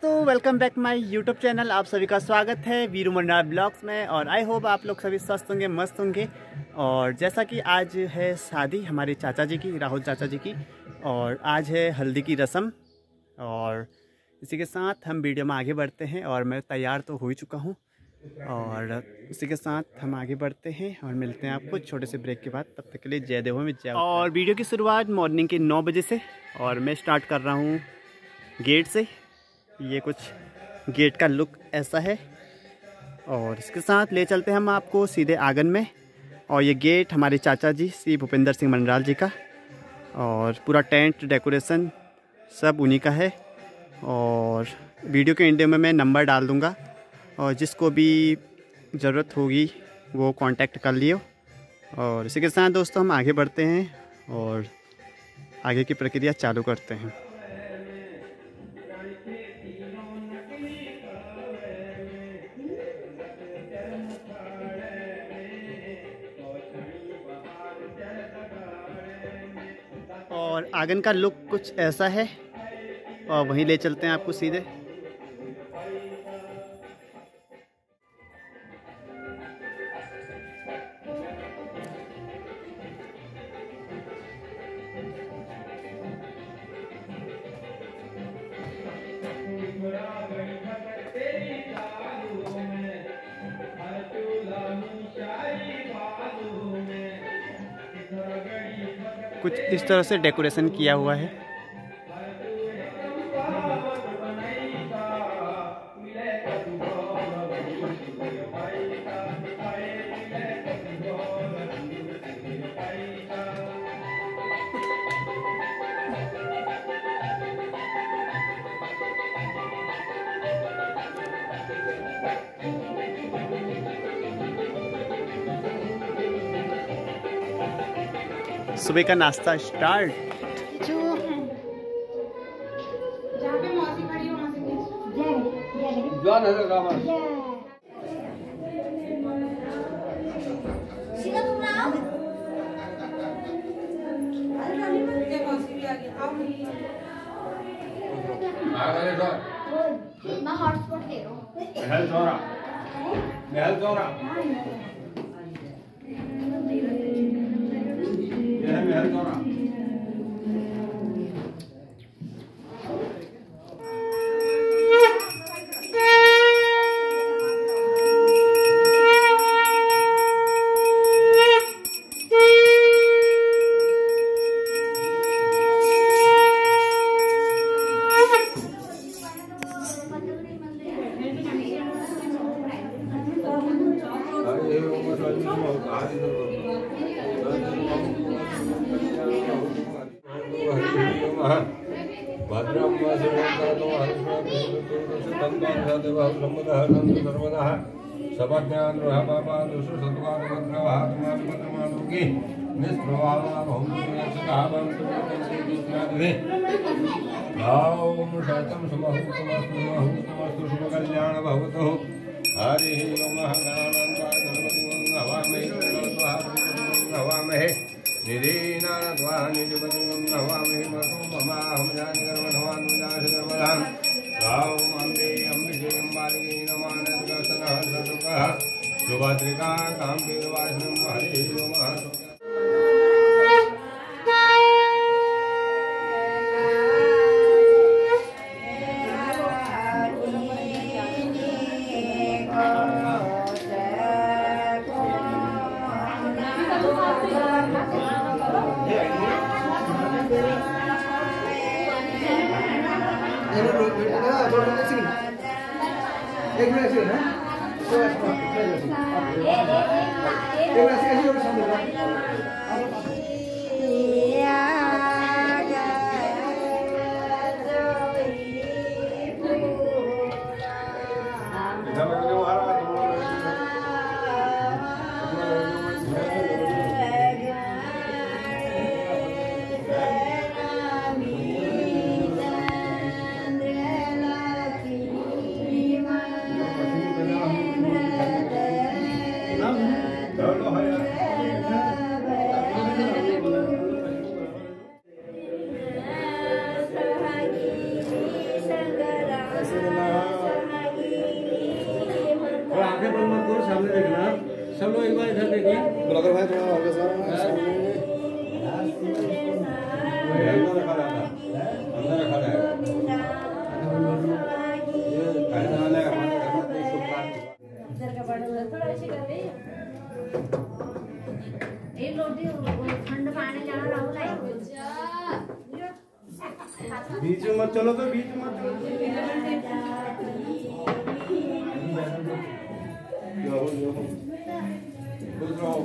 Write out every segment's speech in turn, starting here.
दोस्तों, welcome back my YouTube channel. आप सभी का स्वागत है वीरू मंडाल ब्लॉग्स में। और आई होप आप लोग सभी स्वस्थ होंगे, मस्त होंगे। और जैसा कि आज है शादी हमारे चाचा जी की, राहुल चाचा जी की, और आज है हल्दी की रस्म। और इसी के साथ हम वीडियो में आगे बढ़ते हैं। और मैं तैयार तो हो ही चुका हूँ, और इसी के साथ हम आगे बढ़ते हैं और मिलते हैं आपको छोटे से ब्रेक के बाद। तब तक के लिए जय देव में जय। और वीडियो की शुरुआत मॉर्निंग के 9 बजे से, और मैं स्टार्ट कर रहा हूँ गेट से। ये कुछ गेट का लुक ऐसा है, और इसके साथ ले चलते हैं हम आपको सीधे आंगन में। और ये गेट हमारे चाचा जी श्री भूपेंद्र सिंह मंडराल जी का, और पूरा टेंट डेकोरेशन सब उन्हीं का है। और वीडियो के एंड में मैं नंबर डाल दूँगा, और जिसको भी ज़रूरत होगी वो कांटेक्ट कर लियो। और इसी के साथ दोस्तों हम आगे बढ़ते हैं और आगे की प्रक्रिया चालू करते हैं। और आंगन का लुक कुछ ऐसा है, और वहीं ले चलते हैं आपको सीधे। कुछ इस तरह से डेकोरेशन किया हुआ है। सुबह का नाश्ता स्टार्ट। मैं हॉटस्पॉट दे रहा हूँ। महल चौरा यह है महल चौरा। कल्याण भवतु हरि हवामहे सुभद्रिका काम हरि ब्लॉगर भाई थोड़ा आगे सामने अंदर रखा रहता अंदर रखा रहेगा कहने वाले हमारे घर में शुभ बीच में मत चलो तो बीच में मत चलो खुश रहो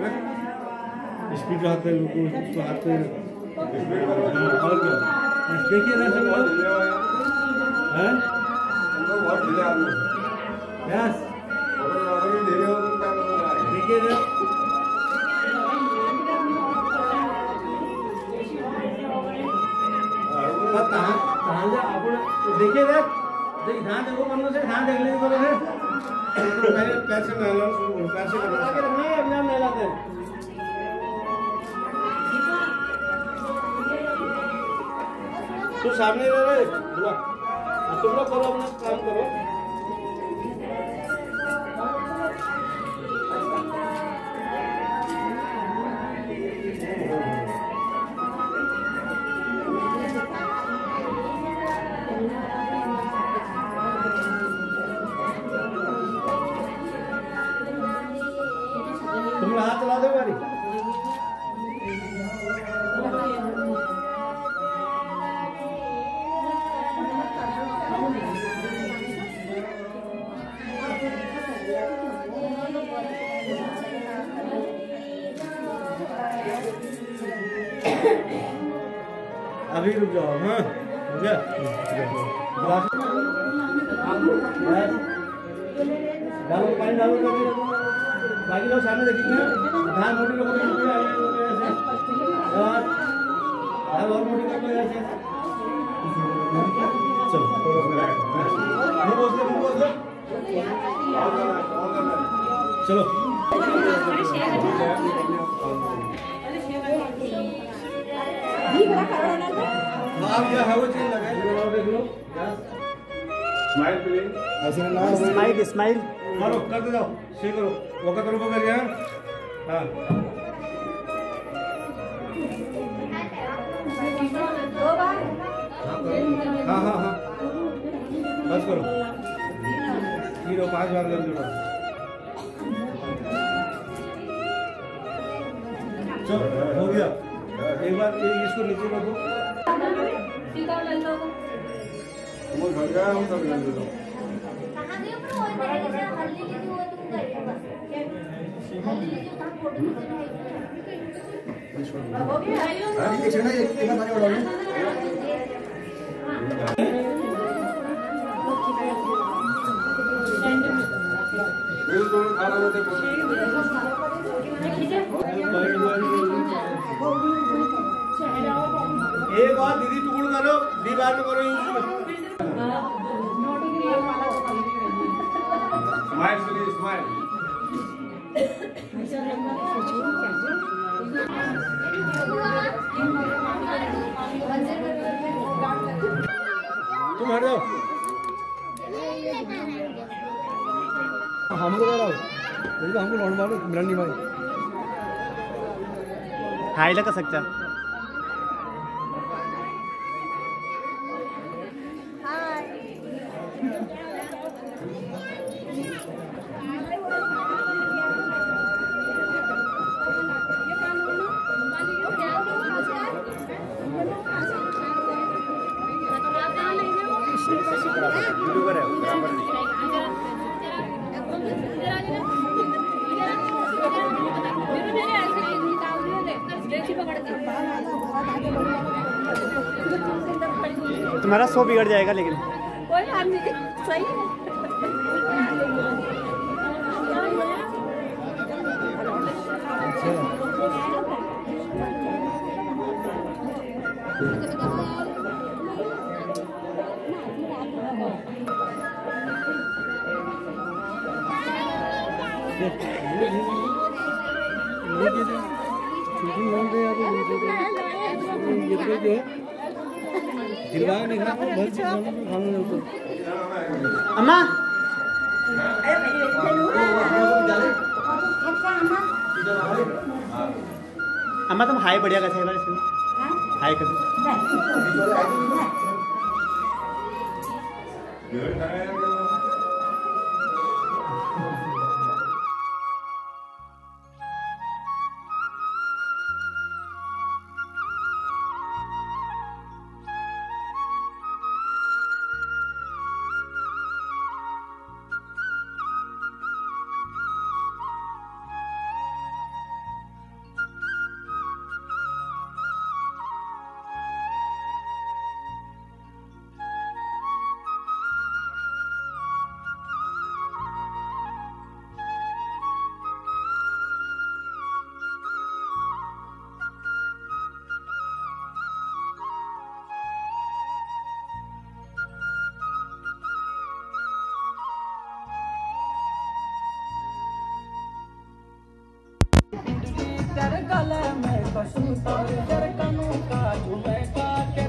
स्पीड हाथ पे उसको हाथ पे और क्या देखिए ना सब लोग हैं बहुत ढीले आदमी यस ढीले हो तो क्या करोगे देखिए ना कहाँ जा अपन देखिए ना देख ध्यान देखो बंदों से ध्यान देख लेंगे करो है पहले पैर से मिला लो पैर से करना आगे रखना है अपने आप मिलाते हैं तू सामने रह रहे बुला तुम लोग करो अपना काम करो तुम हाथ चला दो बारी अभी रुक जाओ हाँ रुक जा डालो पानी डालो बाकी लोग सामने देखेंगे धान मोटी लोग और मोटी कर लो ऐसे चलो आप क्या है वो चीज लगाए देख लो स्माइल प्लीज ऐसे ना स्माइल स्माइल करो करते जाओ सही करो वक्त रूप करिए हाँ हाँ हाँ हाँ बस करो 5 बार कर दो चलो हो गया एक बार इसको नीचे रखो तुम घर गए हम सब कर दो एक बार दीदी टुकड़ करो दीवार में करो स्माइल प्लीज स्माइल तुम हट जाओ हम लोग हमको लौट मारो मिलनी भाई हाई लगा सकता तुम्हारा 100 बिगड़ जाएगा लेकिन कोई बात नहीं सही अम्मा अम्मा तुम हाय बढ़िया कैसे है इसमें हाय कर कर गले में कसूतर जर कनु का झूमे का कर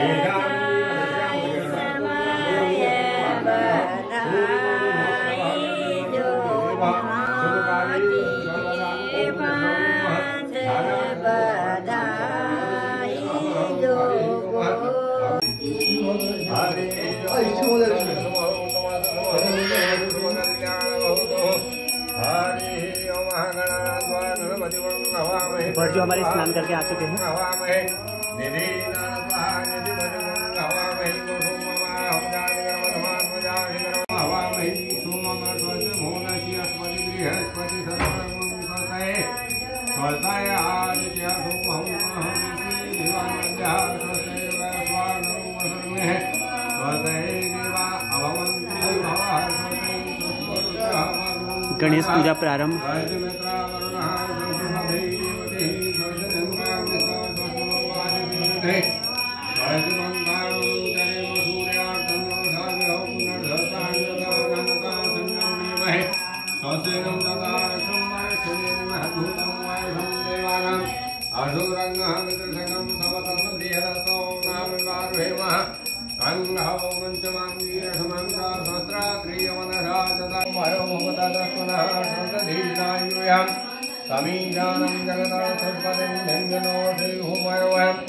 पर जो हमारे स्नान करके आ चुके हैं गणेश पूजा प्रारंभ। समीजानं जगता सर्पदं व्यञ्जनो श्रीहुमयोऽयं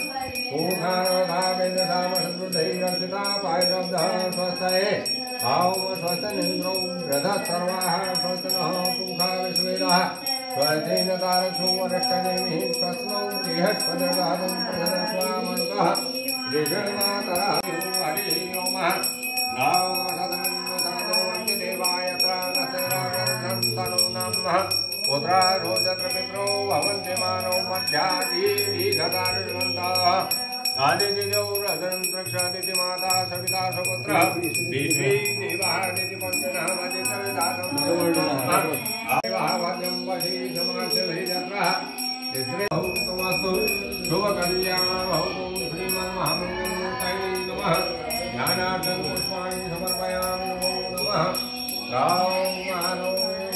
कोखारोधावेदसामसद्बुद्धैरर्चिता पायशब्दः स्वस्तये आवम स्वस्तनिन्द्रौ रथः सर्वाः स्वस्तनः पूखा विश्वेदः स्वस्तेन तारक्षो वरिष्ठनेमिः स्वस्नौ बृहस्पतिर्दातुं प्रसदस्वामनुकः ऋषिर्मातरः हरिः ओमः पुत्रा रोजत्र पित्रो भवन्ति मानौ मध्यादीघदारुषन्तः आदितिजौ रजन्त्रक्षादिति माता सविता सुपुत्रः विश्वे देवादिति पञ्चनः मदितविदातं भाग्यं वशी समाजभिजत्रः तिस्रेभूतमस्तु शुभकल्याणभवतु श्रीमन्महामङ्गलमूर्तये नमः ज्ञानार्थं पुष्पाणि समर्पयामि नमो नमः राममानो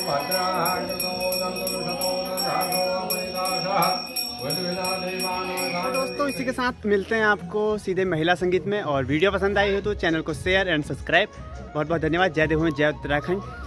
दोस्तों इसी के साथ मिलते हैं आपको सीधे महिला संगीत में। और वीडियो पसंद आई हो तो चैनल को शेयर एंड सब्सक्राइब। बहुत बहुत धन्यवाद। जय देव जय उत्तराखंड।